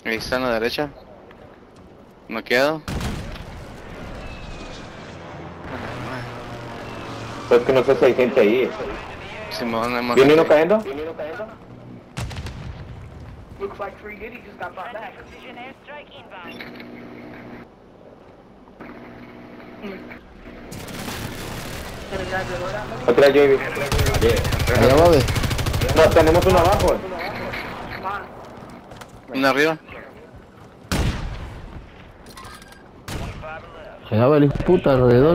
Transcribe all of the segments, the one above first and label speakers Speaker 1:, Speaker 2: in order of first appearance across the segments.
Speaker 1: Ahí está en la derecha. No quedo.
Speaker 2: Pues que no sé si hay gente ahí.
Speaker 1: Simón, hay más
Speaker 2: ¿Viene uno
Speaker 1: gente.
Speaker 2: cayendo?
Speaker 3: Looks like Free Diddy just got brought back.
Speaker 4: Precision airstrike inbound.
Speaker 3: Can I grab your loadout, maybe?
Speaker 2: Otra JB.
Speaker 5: Allá va, ve.
Speaker 2: No, tenemos uno abajo.
Speaker 3: Come on.
Speaker 1: Una arriba.
Speaker 5: Allá va el hijo de puta alrededor.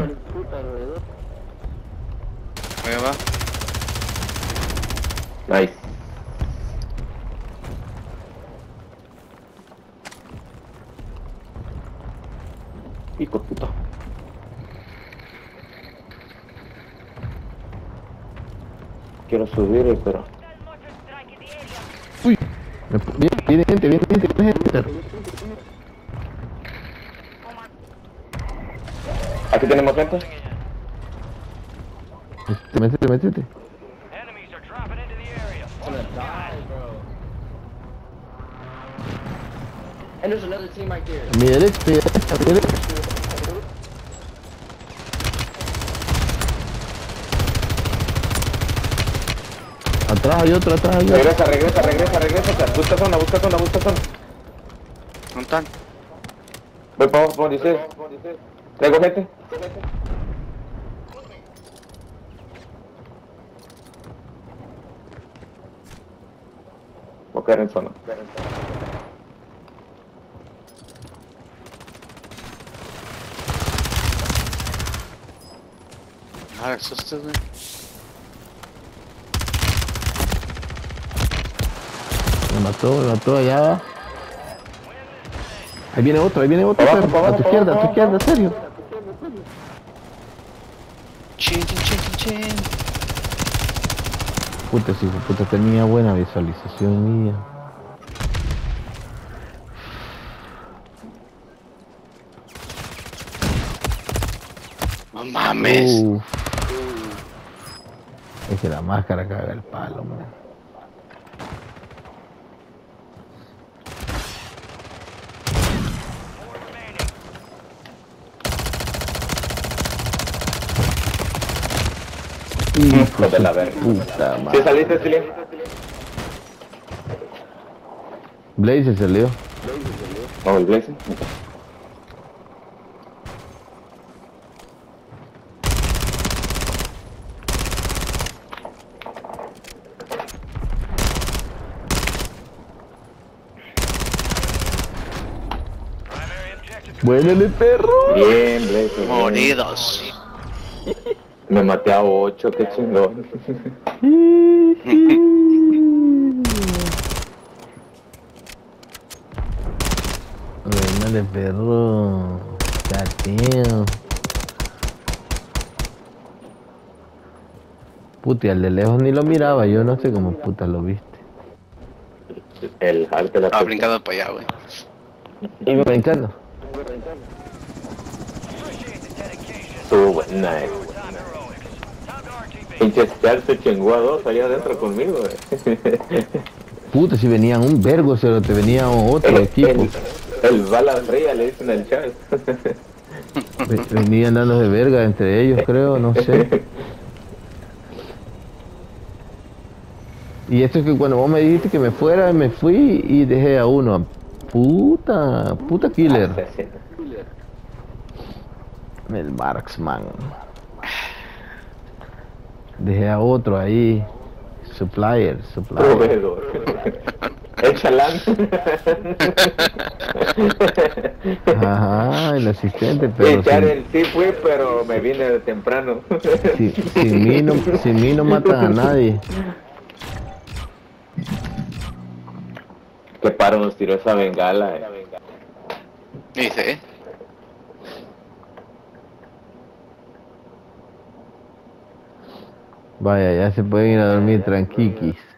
Speaker 1: Ahí va.
Speaker 2: Nice. Hijo de puta. Quiero subir, pero...
Speaker 4: Mortar strike in the area.
Speaker 5: Uy. Viene gente, viene gente.
Speaker 2: Aquí tenemos gente.
Speaker 5: Métete.
Speaker 4: Enemies are dropping into the area.
Speaker 3: And there's another team right there.
Speaker 5: A mi derecha. Atrás hay otro.
Speaker 2: Regresa. Busca zona.
Speaker 1: ¿Dónde están?
Speaker 2: Voy para abajo, dice. Traigo gente. Voy a caer en zona.
Speaker 1: Ah, asustas, güey.
Speaker 5: Me mató allá. Ahí viene otro,
Speaker 2: Abajo,
Speaker 5: perro. A tu izquierda, serio.
Speaker 1: Chin.
Speaker 5: Puta, tenía buena visualización mía.
Speaker 1: No mames.
Speaker 5: Es que la máscara caga el palo, man.
Speaker 2: Hijo de la verga.
Speaker 5: Puta
Speaker 2: ¿Sí
Speaker 5: madre.
Speaker 2: saliste, Silvia?
Speaker 5: Blaze se salió.
Speaker 2: No, el Blaze.
Speaker 5: Buenale, perro.
Speaker 2: Bien, Blaze. bien.
Speaker 1: Moridos.
Speaker 2: Me maté a 8, qué chingón.
Speaker 5: Buenale, perro. Cateo. Puta, y al de lejos ni lo miraba, yo no sé cómo puta lo viste.
Speaker 2: El Hulk de la
Speaker 1: Estaba brincando para allá, güey.
Speaker 5: Iba brincando.
Speaker 2: Estuvo buena, Pinche Star se chingó a 2 allá adentro conmigo,
Speaker 5: Puta, si venían un vergo, se te venía otro equipo.
Speaker 2: El bala fría le dicen al chat.
Speaker 5: Venían dando de verga entre ellos, creo, no sé. Y esto es que cuando vos me dijiste que me fuera, me fui y dejé a uno. Puta killer. El marksman. Dejé a otro ahí. Supplier.
Speaker 2: Proveedor. El chalán.
Speaker 5: Ajá, el asistente, pero
Speaker 2: Echar el sí fui, pero me vine de temprano.
Speaker 5: sin mí no matan a nadie.
Speaker 2: Que paro nos tiró esa bengala,
Speaker 1: Dice,
Speaker 5: Vaya, ya se pueden ir a dormir tranquiquis.